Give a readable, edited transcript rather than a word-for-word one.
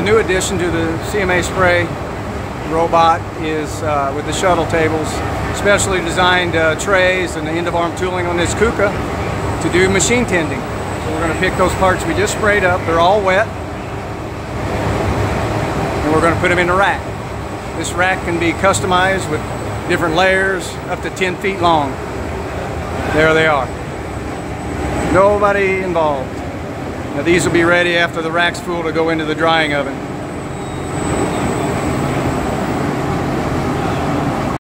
new addition to the CMA Spray robot is with the shuttle tables, specially designed trays and the end-of-arm tooling on this Kuka to do machine tending. So we're going to pick those parts we just sprayed up. They're all wet. And we're going to put them in a rack. This rack can be customized with different layers up to 10 feet long. There they are. Nobody involved. Now these will be ready after the rack's full to go into the drying oven.